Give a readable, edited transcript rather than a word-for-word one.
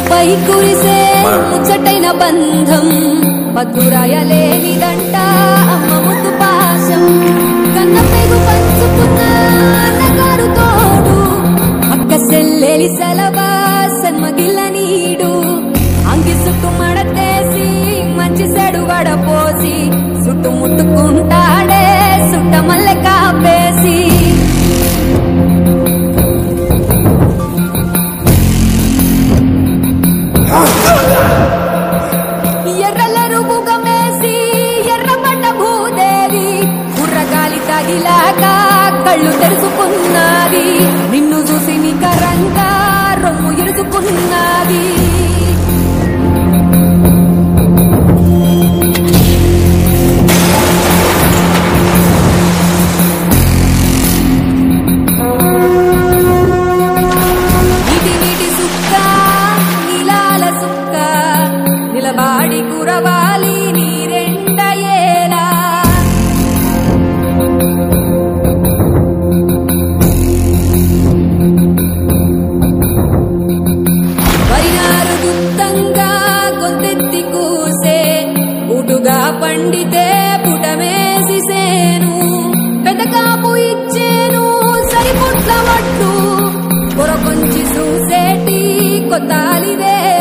పై కురిసే ముచ్చటైన బంధం పద్దురాయలేనిదంట అమ్మ ముద్దు పాశం కన్న పెగు పంచుకున్న అన్నగారు తోడు అక్క సెల్లెలి సెలవా సన్మగిల్ల నీడు అంగి సుట్టు మడతేసి మంచి సెడు వడపోసి సుట్టు ముట్టుకుంటాడే సుట్ట మల్లె కాపేసి ఎర్రలెరుగుగమేసి ఎర్రబడ్డ భూదేవి కుర్రగాలి తగిలాగా కళ్ళు తెరుచుకున్నది నిన్ను చూసి నికరంగా రొమ్ము ఎరుచుకున్నది నిలబాడి కురవాలి నీరెండయేలా వైనారు గుత్తంగా గొంతెత్తి కూసే ఉటుగా పండితే పుటమేసిసేను పెదకాపు ఇచ్చేను సరిపుట్ల మట్టు కొరకొంచి చూసేటి కొత్తాలిదే